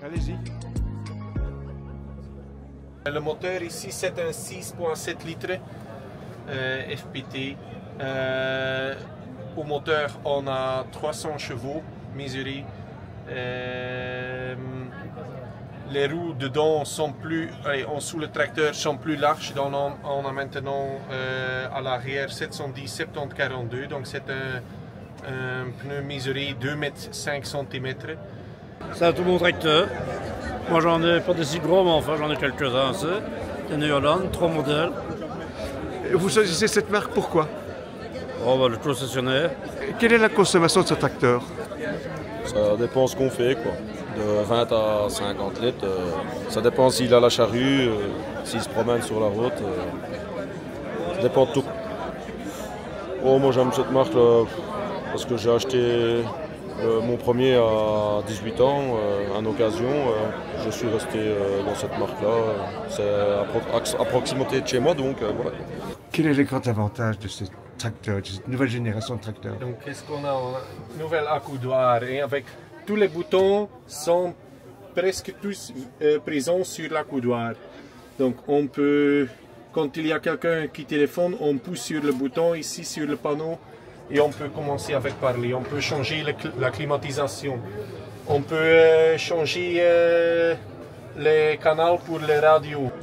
Allez-y. Le moteur ici c'est un 6,7 litres FPT. Au moteur on a 300 chevaux mesurés. Les roues dedans sont plus, en dessous le tracteur sont plus larges. Donc on a maintenant à l'arrière 710-70-42. Donc c'est un pneu mesuré 2,5 m. C'est un tout bon tracteur. Moi j'en ai pas de si gros, mais enfin j'en ai quelques-uns aussi. C'est une Hollande, 3 modèles. Et vous choisissez cette marque pourquoi? Oh, bah, le concessionnaire. Quelle est la consommation de ce tracteur? Ça dépend ce qu'on fait, quoi. De 20 à 50 litres. Ça dépend s'il a la charrue, s'il se promène sur la route. Ça dépend de tout. Oh, moi j'aime cette marque là, parce que j'ai acheté mon premier à 18 ans, en occasion. Je suis resté dans cette marque-là. C'est à proximité de chez moi, donc voilà. Quel est le grand avantage de ce tracteur, de cette nouvelle génération de tracteurs? Donc qu'est-ce qu'on a? Un nouvel accoudoir et avec tous les boutons sont presque tous présents sur l'accoudoir. Donc on peut, quand il y a quelqu'un qui téléphone, on pousse sur le bouton ici sur le panneau et on peut commencer avec parler. On peut changer la climatisation. On peut changer les canaux pour les radios.